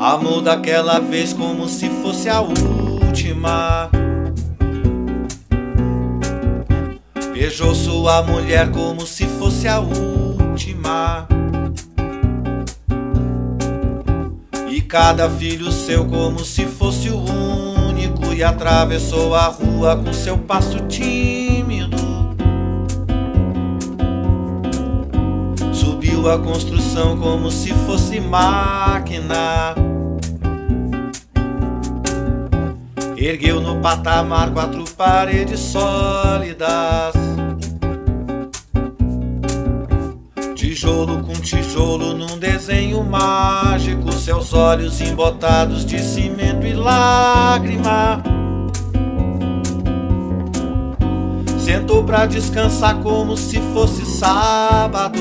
Amou daquela vez como se fosse a última. Beijou sua mulher como se fosse a última. E cada filho seu como se fosse o único. E atravessou a rua com seu passo tímido. Subiu a construção como se fosse máquina. Ergueu no patamar 4 paredes sólidas. Tijolo com tijolo num desenho mágico. Seus olhos embotados de cimento e lágrima. Sentou pra descansar como se fosse sábado.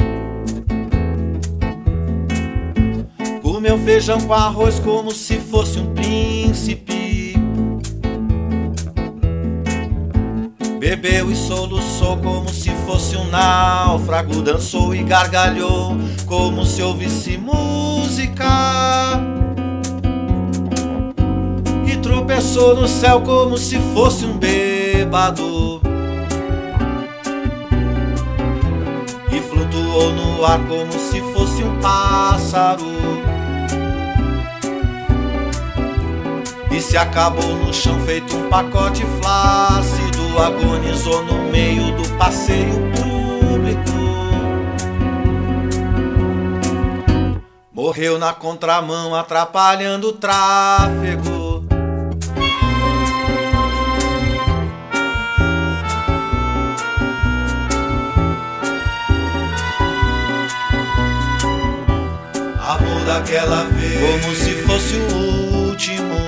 Comeu feijão com arroz como se fosse um príncipe. Bebeu e soluçou como se fosse um náufrago. Dançou e gargalhou como se ouvisse música. E tropeçou no céu como se fosse um bêbado. E flutuou no ar como se fosse um pássaro. E se acabou no chão feito um pacote flácido. Agonizou no meio do passeio público. Morreu na contramão atrapalhando o tráfego. Amor daquela vez como se fosse o último.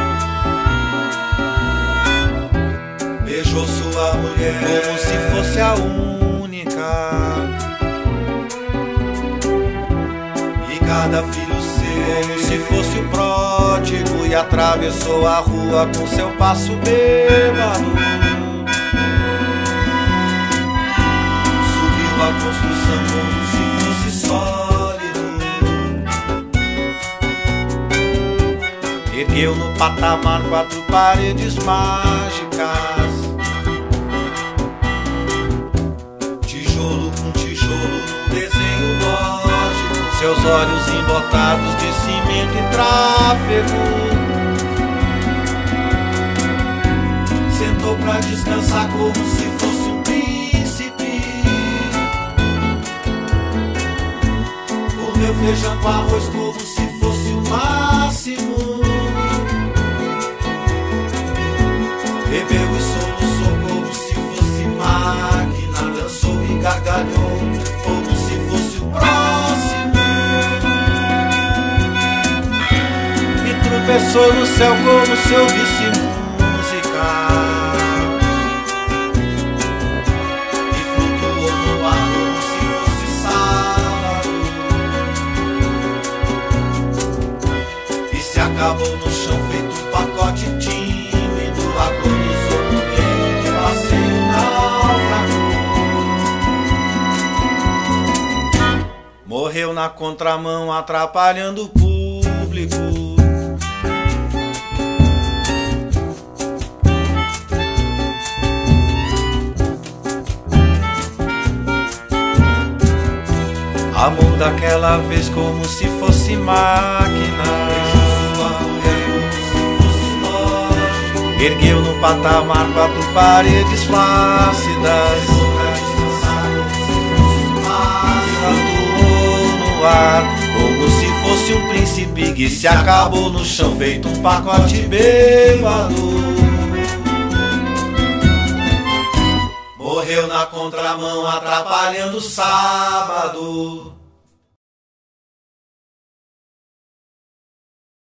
Beijou sua mulher como se fosse a única. E cada filho seu como se fosse o pródigo. E atravessou a rua com seu passo bêbado. Subiu a construção como se fosse sólido. Ergueu no patamar 4 paredes mágicas. Seus olhos embotados de cimento e tráfego. Sentou pra descansar como se fosse um príncipe. Comeu feijão com arroz como se fosse o máximo. Bebeu e soluçou como se fosse máquina. Dançou e gargalhou como se fosse o próximo. Tropeçou no céu como se ouvisse música. E flutuou no ar como se fosse sábado. E se acabou no chão feito um pacote tímido. Agonizou no meio de passeio náufrago. Morreu na contramão atrapalhando o público. Amor daquela vez como se fosse máquina. Ergueu no patamar 4 paredes flácidas. E flutuou no ar como se fosse um príncipe. Que se acabou no chão feito um pacote bêbado. Morreu na contramão atrapalhando o sábado.